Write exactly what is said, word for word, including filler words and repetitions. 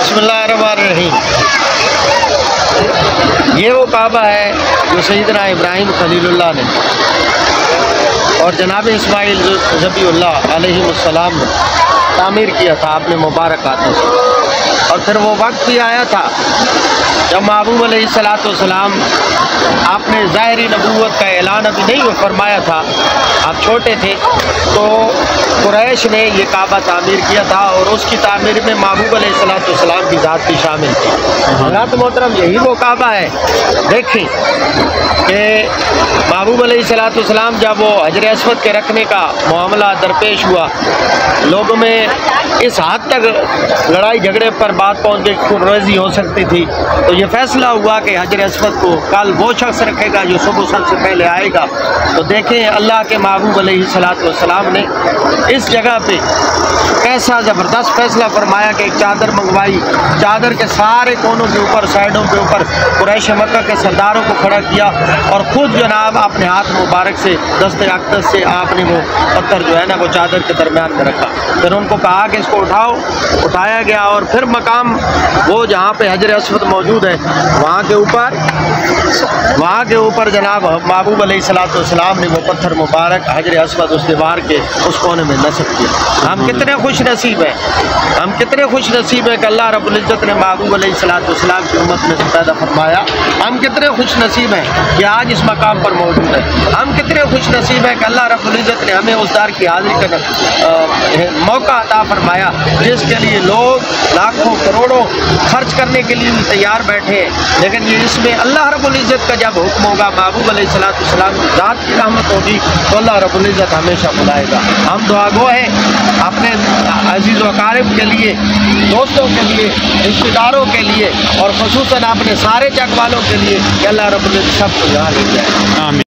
बिस्मिल्लाहिर्रहमानिर्रहीम। ये वो काबा है जो सैयदना इब्राहीम खलीलुल्लाह ने और जनाब इस्माइल ज़बीहुल्लाह अलैहिमुस्सलाम ने तामीर किया था अपने मुबारक हाथों से। और फिर वो वक्त भी आया था जब महबूब अलैहिस्सलाम आपने ज़ाहिरी नबूवत का ऐलान अभी नहीं फरमाया था, आप छोटे थे, तो कुरैश ने ये काबा तामीर किया था और उसकी तामीर में महबूब अलैहिस्सलाम की ज़ात भी शामिल थी। हज़रात मोहतरम, यही वो काबा है। देखें कि महबूब अलैहिस्सलाम जब वो हजर अस्वद के रखने का मामला दरपेश हुआ, लोगों में इस हद तक लड़ाई झगड़े पर बात पहुँच गई, खुर्रजी हो सकती थी, तो ये फैसला हुआ कि हजर अस्वद को कल वो शख्स रखेगा जो सुबह सबसे पहले आएगा। तो देखें अल्लाह के महबूब अलैहिस्सलाम ने इस जगह पे कैसा ज़बरदस्त फैसला फरमाया कि एक चादर मंगवाई, चादर के सारे कोनों के ऊपर, साइडों के ऊपर कुरैश मक्का के सरदारों को खड़ा किया और ख़ुद जनाब अपने हाथ मुबारक से दस्ते अक़दस से आपने वो पत्थर जो है ना वो चादर के दरमियान में रखा। फिर उनको कहा कि इसको उठाओ, उठाया गया और फिर मकाम वो जहाँ पे हजर अस्वद मौजूद है वहाँ के ऊपर वहाँ के ऊपर जनाब महबूब अलैहिस्सलाम ने वो पत्थर मुबारक हजर अस्वद उस दीवार के उस कोने में नस्ब किया। हम कितने खुश नसीब हैं, हम कितने खुश नसीब हैं कि अल्लाह रब्बुल इज़्ज़त ने महबूब अलैहिस्सलाम की उम्मत में से पैदा फरमाया। हम कितने खुश नसीब हैं कि आज इस मकाम पर मौजूद है। हम कितने खुश नसीब हैं कि अल्लाह रब्बुल इज़्ज़त ने हमें उस दार की हाज़िरी का मौका अता फरमाया जिसके लिए लोग लाखों करोड़ों खर्च करने के लिए भी तैयार बैठे हैं। लेकिन ये इसमें अल्लाह रब्बुल इज़्ज़त का जब हुक्म होगा, महबूब अलैहिस्सलाम की ज़ात की रहमत होगी, तो अल्लाह रब्बुल इज़्ज़त हमेशा बुलाएगा। हम दुआगो हैं अपने अजीज़ व अक़ारिब के लिए, दोस्तों के लिए, रिश्तेदारों के लिए और ख़ुसूसन अपने सारे चक वालों के लिए कि अल्लाह रब्बुल इज़्ज़त सबको यहाँ ले जाए। आमीन।